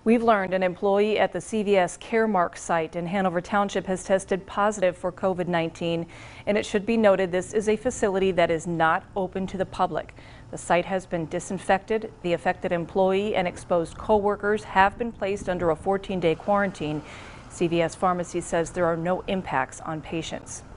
We've learned an employee at the CVS Caremark site in Hanover Township has tested positive for COVID-19, and it should be noted this is a facility that is not open to the public. The site has been disinfected. The affected employee and exposed co-workers have been placed under a 14-day quarantine. CVS Pharmacy says there are no impacts on patients.